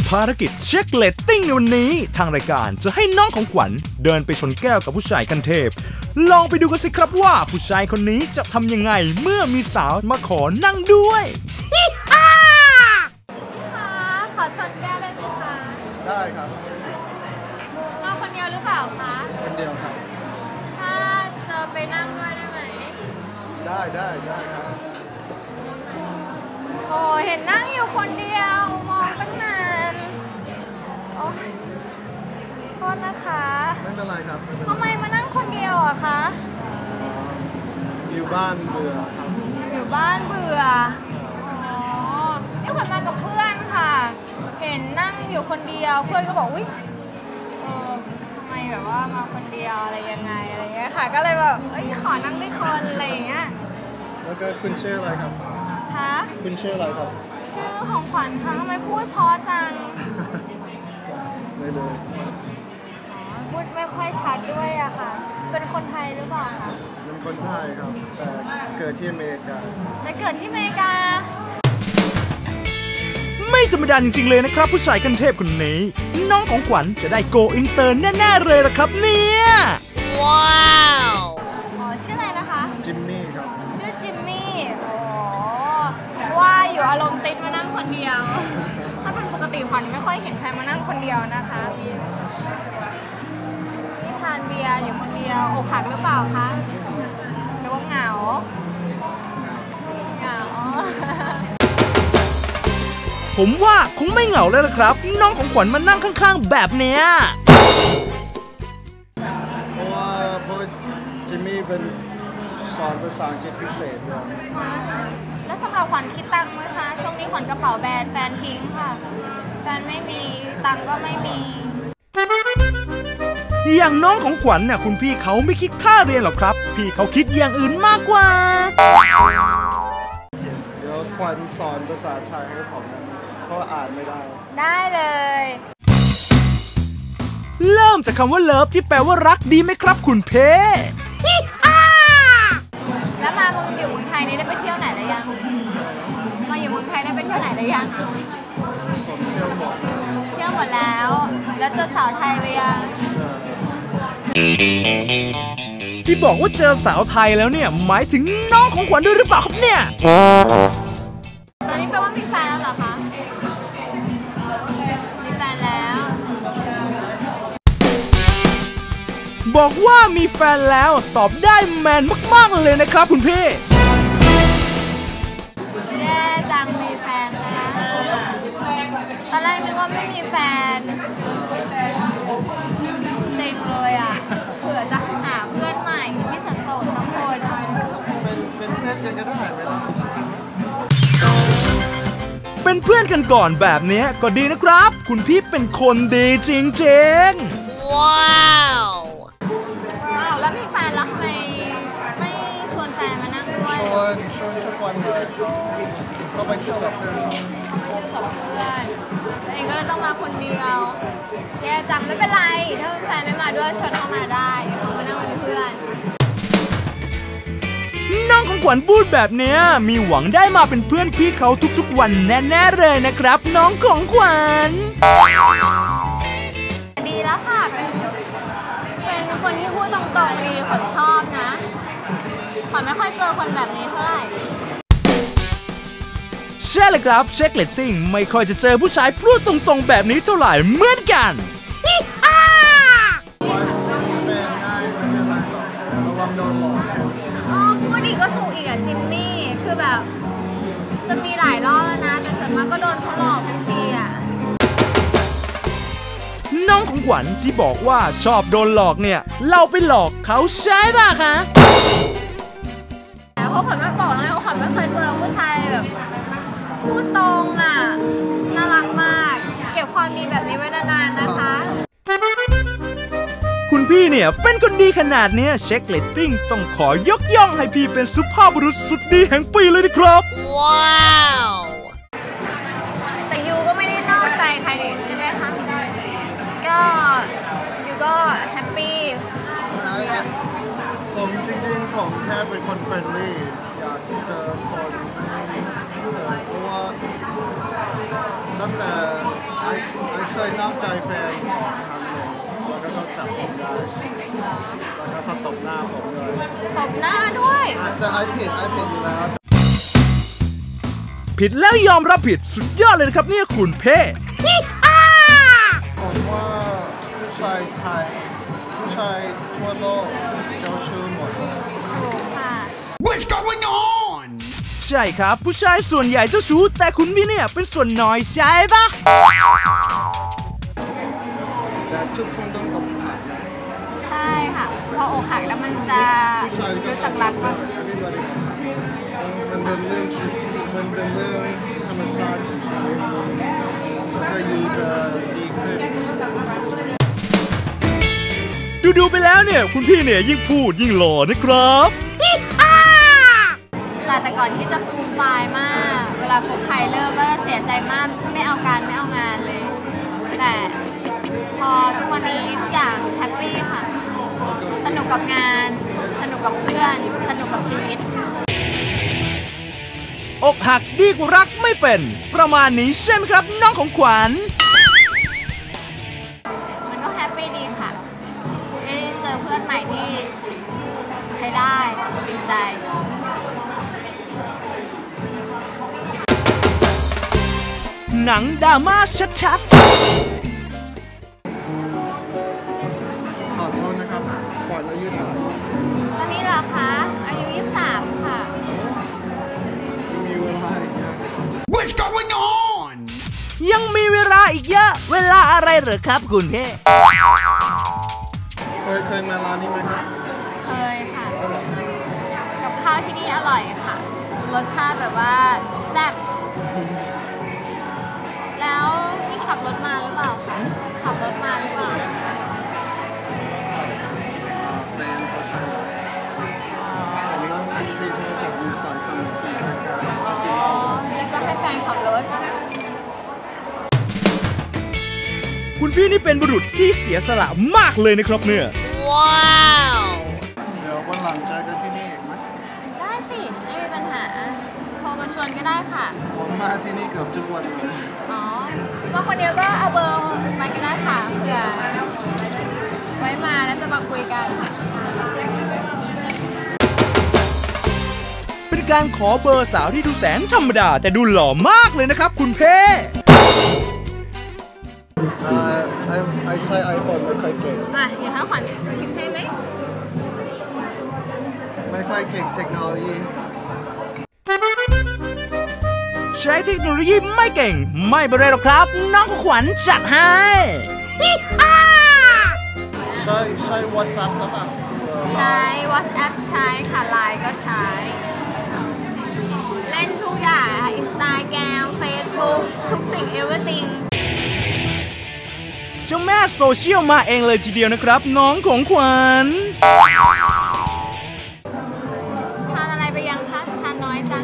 ภารกิจเช็คเรตติ้งในวันนี้ทางรายการจะให้น้องของขวัญเดินไปชนแก้วกับผู้ชายขั้นเทพลองไปดูกันสิครับว่าผู้ชายคนนี้จะทำยังไงเมื่อมีสาวมาขอนั่งด้วยขอชนแก้วได้ไหมคะได้ครับเราคนเดียวหรือเปล่าคะคนเดียวครับถ้าจะไปนั่งด้วยได้ไหมได้ครับโอ้เห็นนั่งอยู่คนเดียวมองตั้งนานโอ้โทษนะคะไม่เป็นไรครับทำไมมานั่งคนเดียวอะคะอยู่บ้านเบื่อครับอยู่บ้านเบื่ออ๋อนี่ขวัญมากับเพื่อนค่ะเห็นนั่งอยู่คนเดียวเพื่อนก็บอกอุ๊ยทำไมแบบว่ามาคนเดียวอะไรยังไงอะไรเงี้ยค่ะก็เลยแบบขอนั่งด้วยคนอะไรอย่างเงี้ยแล้วก็คุณชื่ออะไรครับคะคุณชื่ออะไรครับชื่อของขวัญค่ะทำไมพูดเพราะจังไม่เลยพูดไม่ค่อยชัดด้วยอะค่ะเป็นคนไทยหรือเปล่าคะเป็นคนไทยครับแต่เกิดที่อเมริกาแต่เกิดที่อเมริกาไม่ธรรมดาจริงๆเลยนะครับผู้ชายขั้นเทพคนนี้น้องของขวัญจะได้โกอินเตอร์แน่ๆเลยละครับเนี่ยว้าวชื่ออะไรนะคะจิมมี่ครับชื่อจิมมี่ว่าอยู่อารมณ์ติดมานั่งคนเดียวถ้าเป็นปกติขวัญไม่ค่อยเห็นใครมานั่งคนเดียวนะคะนี่ทานเบียร์อยู่คนเดียวอกหักหรือเปล่าคะหรือว่าเหงาผมว่าคงไม่เหงาแล้วละครับน้องของขวัญมานั่งข้างๆแบบเนี้ยเพราะว่าจิมมี่เป็นสอนภาษาอังกฤษพิเศษด้วยแล้วสำหรับขวัญคิดตังค์ไหมคะช่วงนี้ขวัญกระเป๋าแบนแฟนทิ้งค่ะแฟนไม่มีตังค์ก็ไม่มีอย่างน้องของขวัญเนี่ยคุณพี่เขาไม่คิดค่าเรียนหรอกครับพี่เขาคิดอย่างอื่นมากกว่าเดี๋ยวขวัญสอนภาษาไทยให้ผมนะเพราะอ่านไม่ได้เลยเริ่มจากคำว่าเลิฟที่แปลว่ารักดีไหมครับคุณเพแล้วมาอยู่เมืองไทยนี่ได้ไปเที่ยวไหนหรือยังมาอยู่เมืองไทยได้ไปเที่ยวไหนหรือยังผมเที่ยวหมดแล้วแล้วเจอสาวไทยหรือยังที่บอกว่าเจอสาวไทยแล้วเนี่ยหมายถึงน้องของขวัญด้วยหรือเปล่าครับเนี่ยตอนนี้แปลว่ามีแฟนแล้วเหรอคะมีแฟนแล้วบอกว่ามีแฟนแล้วตอบได้แมนมากๆเลยนะครับคุณพี่แย่จังมีแฟนนะตอนแรกนึกว่าไม่มีแฟนเซ็งเลยอ่ะเผื่อจะหาเพื่อนใหม่ที่โสดสักคนเป็นเพื่อนกันก็ได้ไหมล่ะเป็นเพื่อนกันก่อนแบบนี้ก็ดีนะครับคุณพี่เป็นคนดีจริงๆว้าวแล้วมีแฟนแล้วทำไมไม่ชวนแฟนมานั่งด้วยชวนทุกวันเลยเขาไปเที่ยวกับเพื่อนเองก็เลยต้องมาคนเดียวแย่จังไม่เป็นไรถ้าแฟนไม่มาด้วยชวนเขามาได้เขามานั่งเป็นเพื่อนน้องของขวัญพูดแบบเนี้ยมีหวังได้มาเป็นเพื่อนพี่เขาทุกๆวันแน่ๆเลยนะครับน้องของขวัญดีแล้วค่ะเป็นคนที่พูดตรงๆดีขวัญชอบนะขวัญไม่ค่อยเจอคนแบบนี้เท่าไหร่ใช่เลยครับเช็คเรตติ้งไม่ค่อยจะเจอผู้ชายพูดตรงๆแบบนี้เท่าไหร่เหมือนกันระวังโดนหลอกพูดอีกก็ถูกอีกอ่ะจิมมี่คือแบบจะมีหลายรอบแล้วนะแต่ส่วนมากก็โดนเขาหลอกทุกทีอ่ะน้องของขวัญที่บอกว่าชอบโดนหลอกเนี่ยเราไปหลอกเขาใช่ป่ะคะเพราะขวัญไม่บอกแล้วไงว่าขวัญไม่เคยเจอผู้ชายแบบพูดตรงอ่ะน่ารักมากเก็บความดีแบบนี้ไว้นานๆนะคะคุณพี่เนี่ยเป็นคนดีขนาดนี้เช็คเรตติ้งต้องขอยกย่องให้พี่เป็นสุภาพบุรุษสุดดีแห่งปีเลยนะครับว้าวแต่ยูก็ไม่ได้นอกใจใครเลยใช่ไหมคะก็ยูก็แฮปปี้ผมจริงๆผมแค่เป็นคนเฟรนลี่อยากเจอคนเพราะว่าตั้งแต่ยนอกใจแฟนครั้งหนึ่งแล้วก็เขาจับผมได้แล้วก็เขาตบหน้าผมเลยตบหน้าด้วยแต่ไอผิดอยู่แล้วผิดแล้วยอมรับผิดสุดยอดเลยนะครับเนี่ยคุณเพ่ผมว่าผู้ชายไทยผู้ชายทั่วโลกเจ้าชู้หมดถูกค่ะ What's going on ใช่ครับผู้ชายส่วนใหญ่เจ้าชู้แต่คุณพี่เนี่ยเป็นส่วนน้อยใช่ปะแต่ทุกคนต้องอกหักใช่ค่ะ พออกหักแล้วมันจะผู้ชายรู้จักรักมาก everybody มันเป็นเรื่องชีวิตมันเป็นเรื่องธรรมชาติของชีวิตก็อยู่จะดีขึ้นดูไปแล้วเนี่ยคุณพี่เนี่ยยิ่งพูดยิ่งหล่อนะครับแต่ก่อนที่จะฟูมไฟล์มาก เวลาคบใครเลิกก็เสียใจมากไม่เอาการไม่เอางานเลย แต่พอทุกวันนี้ทุกอย่างแฮปปี้ค่ะ สนุกกับงาน สนุกกับเพื่อน สนุกกับชีวิตอกหักดีกว่ารักไม่เป็นประมาณนี้ใช่ไหมครับน้องของขวัญมันก็แฮปปี้ดีค่ะได้เจอเพื่อนใหม่ที่ใช้ได้ดีใจหนังดราม่าชัดขอโทษนะครับขวัญอายุเท่าไหร่ตอนนี้เหรอคะอายุ23ค่ะมีเวลาอีกเยอะๆ What's going on ยังมีเวลาอีกเยอะเวลาอะไรเหรอครับคุณเพ่เคยมาร้านนี้ไหมครับเคยค่ะ กับข้าวที่นี่อร่อยค่ะ รสชาติแบบว่าแซ่บ แล้วนี่ขับรถมาหรือเปล่าคะขับรถมาหรือเปล่าแฟนเขาใช้ผมนั่งแท็กซี่เพราะผมอยู่สายสมุทรสาครอ๋อ แล้วก็ให้แฟนขับรถคุณพี่นี่เป็นบุรุษที่เสียสละมากเลยนะครับเนี่ยเดี๋ยววันหลังเจอกันที่นี่อีกไหมได้สิ ไม่มีปัญหา โทรมาชวนก็ได้ค่ะผมมาที่นี่เกือบทุกวันเลยอ๋อมาคนเดียวก็เอาเบอร์มาก็ได้ค่ะเผื่อไว้มาแล้วจะมาคุยกันเป็นการขอเบอร์สาวที่ดูแสนธรรมดาแต่ดูหล่อมากเลยนะครับคุณเพ่ไอใช้ iPhone ไม่ค่อยเก่งอ่ะอย่าท้าขวัญพิมพ์ให้ไหมไม่ค่อยเก่งเทคโนโลยีใช้เทคโนโลยีไม่เก่งไม่เป็นไรหรอกครับ น้องของขวัญจัดให้ใช้ WhatsApp หรือเปล่าใช้ WhatsApp ใช้ค่ะ Line ก็ใช้ เล่นทุกอย่างค่ะ Instagram Facebook ทุกสิ่ง everything เจ้าแม่โซเชียลมาเองเลยทีเดียวนะครับน้องของขวัญทานอะไรไปยังคะ ทานน้อยจัง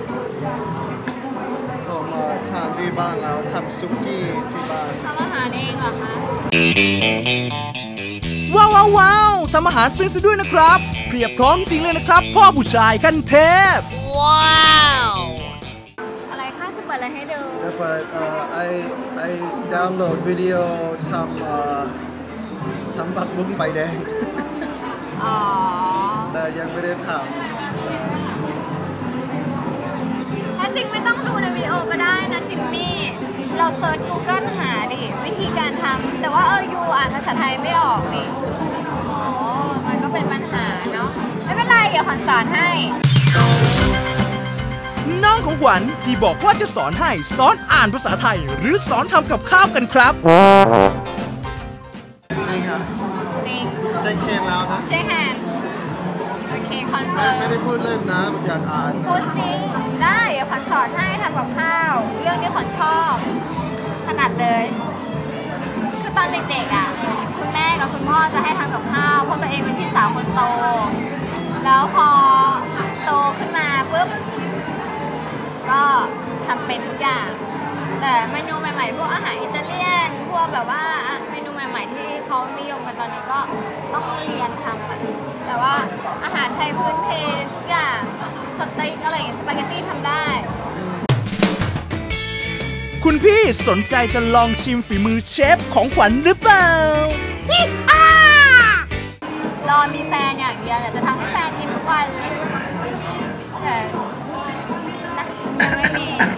ผมทำที่บ้านแล้วทำซุกี้ที่บ้านทำอาหารเองเหรอคะว้าวทำอาหารเป็นซะด้วยนะครับเพียบพร้อมจริงเลยนะครับ พ่อผู้ชายขั้นเทพอะไรคะจะเปิดอะไรให้ดูจะเปิดไอดาวน์โหลดวิดีโอทำผักบุ้งใบแดงอ๋อแต่ยังไม่ได้ทถ้าจริงไม่ต้องดูในวิดีโอก็ได้นะจิมมี่ เราเซิร์ช Google หาดิ วิธีการทำแต่ว่ายูอ่านภาษาไทยไม่ออกนี่ อ๋อ มันก็เป็นปัญหาเนาะ ไม่เป็นไร เดี๋ยวขวัญสอนให้น้องของขวัญที่บอกว่าจะสอนให้สอนอ่านภาษาไทย หรือสอนทำกับข้าวกันครับำจริงอ่ะจริงเช็คเคนแล้วนะเช็คแฮนด์โอเค คอนเฟิร์มไม่ได้พูดเล่นนะอยากอ่านพูดจริง ได้เดี๋ยวขวัญสอนให้ทำกับข้าว เรื่องนี้ขวัญชอบถนัดเลย คือตอนเด็กๆอ่ะคุณแม่กับคุณพ่อจะให้ทำกับข้าวเพราะตัวเองเป็นพี่สาวคนโต แล้วพอโตขึ้นมาปุ๊บก็ทำเป็นทุกอย่าง แต่เมนูใหม่ๆพวกอาหารอิตาเลียนพวกแบบว่าเมนูใหม่ๆที่เขานิยมกันตอนนี้ก็ต้องเรียนทำอะแต่ว่าอาหารไทยพื้นเพทุกอย่างสเต็กอะไรอย่างเงี้ยสปาเกตตี้ทำได้คุณพี่สนใจจะลองชิมฝีมือเชฟของขวัญหรือเปล่ารอมีแฟนอย่างเดียวจะทำให้แฟนกินทุกวันเลยแต่นะยังไม่มี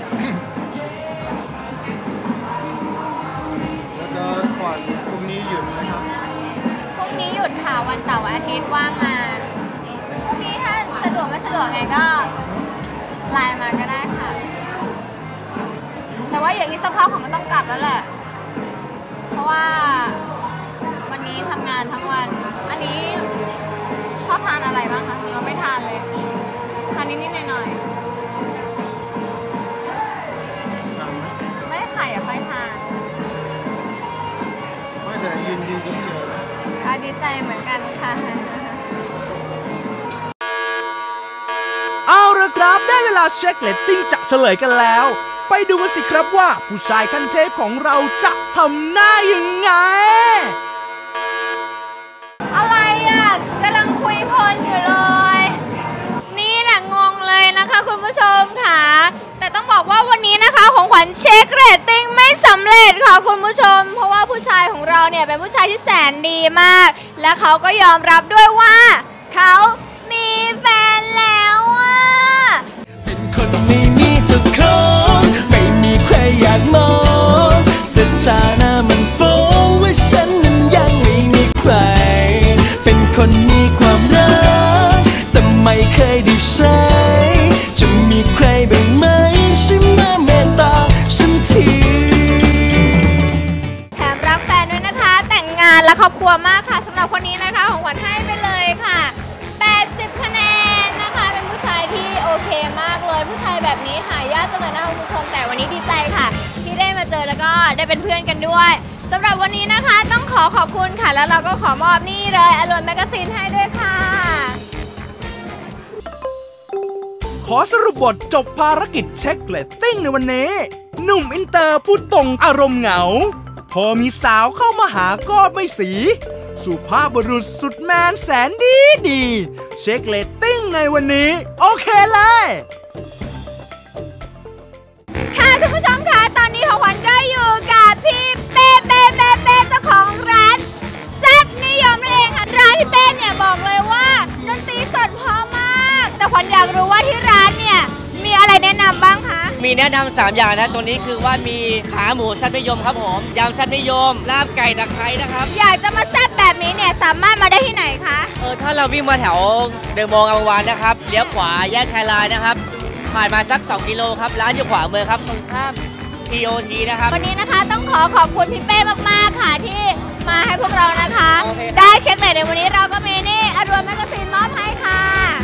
แล้วก็ขวัญพรุ่งนี้หยุดไหมครับพรุ่งนี้หยุดค่ะวันเสาร์อาทิตย์ว่างงานพรุ่งนี้ถ้าสะดวกไม่สะดวกไงก็ไลน์มาก็ได้ค่ะ แต่ว่าอย่างนี้สักพักของก็ต้องกลับแล้วแหละ เพราะว่าวันนี้ทำงานทั้งวัน อันนี้ชอบทานอะไรบ้างคะเราไม่ทานเลย ทานนิดๆหน่อยทานไหมๆไม่ไข่อะค่อยทานไม่แต่ยินดีที่เจอดีใจเหมือนกันค่ะเอาละครับได้เวลาเช็คเรตติ้งจะเฉลยกันแล้ว ไปดูกันสิครับว่าผู้ชายขั้นเทพของเราจะทำหน้ายังไงอะไรอ่ะกำลังคุยเพลินอยู่เลย นี่แหละงงเลยนะคะคุณผู้ชมค่ะ แต่ต้องบอกว่าวันนี้นะคะของขวัญเช็คเรตติ้งไม่สำเร็จค่ะคุณผู้ชม เพราะว่าผู้ชายของเราเนี่ยเป็นผู้ชายที่แสนดีมาก และเขาก็ยอมรับด้วยว่าเขามีแฟนแล้วอ่ะเป็นคนไม่มีเจ้าของไม่มีใครอยากมองสถานะมันฟ้องว่าฉันนั้นยังไม่มีใครเป็นคนมีความรักแต่ไม่เคยได้ใช้จะมีใครบ้างไหมช่วยมาเมตตาฉันทีแถมรักแฟนด้วยนะคะแต่งงานและครอบครัวมากค่ะสำหรับคนนี้นะคะของขวัญให้ไปเลยค่ะ80คะแนนนะคะเป็นผู้ชายที่โอเคมากเลยผู้ชายแบบนี้หายากจังเลยนะคะคุณผู้ชมแต่วันนี้ดีใจค่ะที่ได้มาเจอแล้วก็ได้เป็นเพื่อนกันด้วยสำหรับวันนี้นะคะต้องขอบคุณค่ะแล้วเราก็ขอมอบนี่เลยอร่อยแมกกาซีนให้ด้วยค่ะขอสรุปบทจบภารกิจเช็คเรตติ้งในวันนี้หนุ่มอินเตอร์พูดตรงอารมณ์เหงาพอมีสาวเข้ามาหาก็ไม่สีสุภาพบุรุษสุดแมนแสนดีเช็คเรตติ้งในวันนี้โอเคเลยค่ะคุณผู้ชมคะตอนนี้ของขวัญก็อยู่กับพี่เป้เจ้าของร้านแซ่บนิยมนั่นเองค่ะร้านที่เป้เนี่ยบอกเลยว่าดนตรีสดเพราะมากแต่ขวัญอยากรู้ว่าที่ร้านเนี่ยมีอะไรแนะนำบ้างคะมีแนะนำ3อย่างนะตัวนี้คือว่ามีขาหมูแซ่บนิยมครับผมยำแซ่บนิยมลาบไก่ตะไคร้นะครับอยากจะมาแซ่บแบบนี้เนี่ยสามารถมาได้ที่ไหนคะถ้าเราวิ่งมาแถวเดอะมอลล์อัมพวานะครับเลี้ยวขวาแยกไทยไลน์นะครับผ่านมาสัก2กิโลครับร้านอยู่ขวามือครับตรงข้าม TOT นะครับวันนี้นะคะต้องขอบคุณพี่เป้มากๆค่ะที่มาให้พวกเรานะคะโอเคครับได้เช็คเลยในวันนี้เราก็มีนี่อรวมแมกกาซีนมอบให้ค่ะ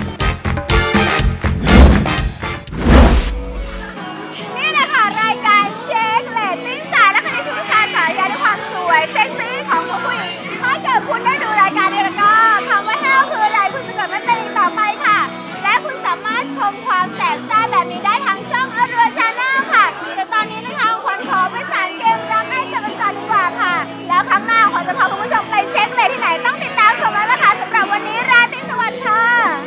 นี่แหละค่ะรายการเช็คเรตติ้งสายและคะแนนชูชาสายยาด้วยความสวยเซ็กซี่ของผู้หญิงถ้าเกิดคุณได้ดูรายการนี้แล้วก็คำว่าแฮลคืออะไรคุณจะเกิดมาเป็นอีกต่อไปค่ะและคุณสามารถชมความแสบซ่าแบบนี้ได้ทางช่องอรวชาแนลค่ะแต่ตอนนี้นะคะขวัญขอไปสานเกมรักให้กับกันก่อนดีกว่าค่ะแล้วครั้งหน้าขวัญจะพาคุณผู้ชมไปเช็คเลยที่ไหนต้องติดตามชมแล้วนะคะสำหรับวันนี้ราตรีสวัสดิ์ค่ะ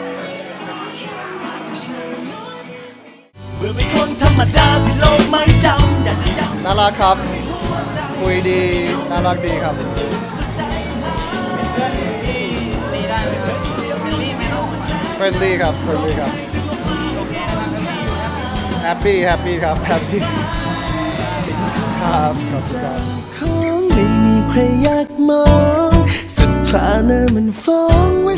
เมื่อเป็นคนธรรมดาที่โลกไม่จำแต่ที่ดำน่ารักครับคุยดีน่ารักดีครับเฟรนลี่ครับเฟรนลี่ครับแฮปปี้ครับแฮปปี้ครับขอบคุณครับของไม่มีใครอยากมองสถานะมันฟ้องว่า